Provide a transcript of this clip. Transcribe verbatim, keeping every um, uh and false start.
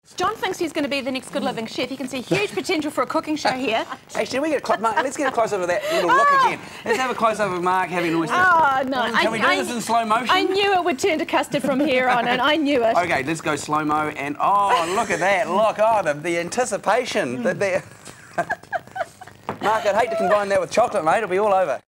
John thinks he's going to be the next Good Living chef. He can see huge potential for a cooking show here. Actually, we get a Mark, let's get a close-up of that little look Oh. again. Let's have a close-up of Mark having an oyster. Oh, no. Can I, we do I, this in slow motion? I knew it would turn to custard from here on, and I knew it. Okay, let's go slow-mo, and oh, look at that. Look, oh, the, the anticipation. The, the... Mark, I'd hate to combine that with chocolate, mate. It'll be all over.